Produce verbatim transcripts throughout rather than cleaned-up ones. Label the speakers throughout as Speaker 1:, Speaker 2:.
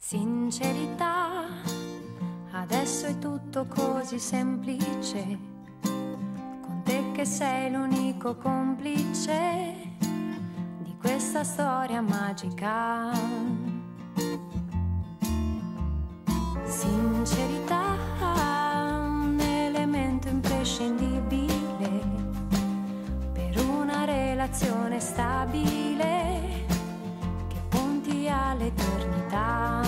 Speaker 1: Sincerità, adesso è tutto così semplice, con te che sei l'unico complice di questa storia magica. Sincerità, un elemento imprescindibile per una relazione stabile che punti all'eternità.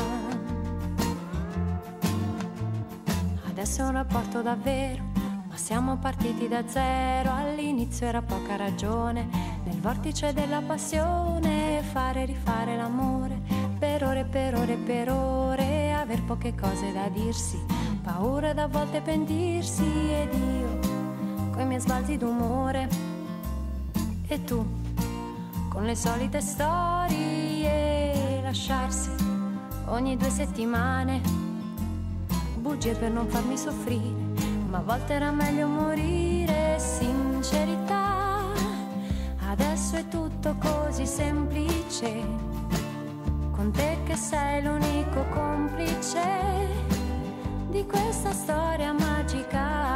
Speaker 1: Adesso è un rapporto davvero, ma siamo partiti da zero. All'inizio era poca ragione, nel vortice della passione, fare e rifare l'amore, per ore, per ore, per ore, aver poche cose da dirsi, paura da volte pentirsi, ed io, coi miei sbalzi d'umore, e tu, con le solite storie, lasciarsi ogni due settimane, bugie per non farmi soffrire, ma a volte era meglio morire. Sincerità, adesso è tutto così semplice, con te che sei l'unico complice di questa storia magica.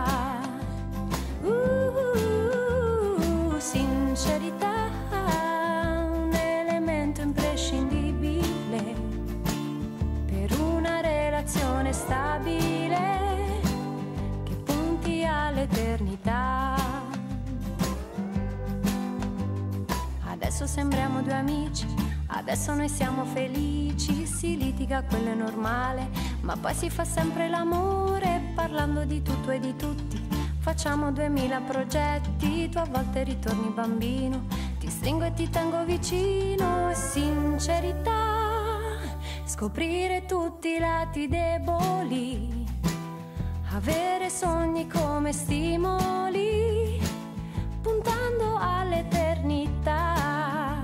Speaker 1: Uh, sincerità, un elemento imprescindibile per una relazione stabile che punti all'eternità. Adesso sembriamo due amici, adesso noi siamo felici, si litiga, quello è normale, ma poi si fa sempre l'amore, parlando di tutto e di tutti. Facciamo duemila progetti, tu a volte ritorni bambino, ti stringo e ti tengo vicino. Sincerità, scoprire tutti i lati deboli, avere sogni come stimoli, puntando all'eternità.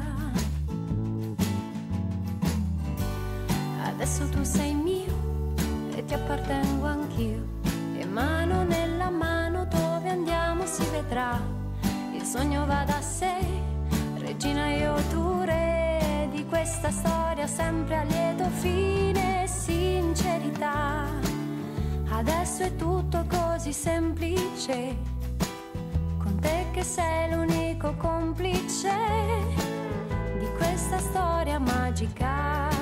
Speaker 1: Adesso tu sei mio e ti appartengo anch'io, e mano nella mano dove andiamo si vedrà. Il sogno va da sé, regina io tu re, di questa storia sempre a lieto fine. Sincerità, adesso è tutto così semplice, con te che sei l'unico complice di questa storia magica.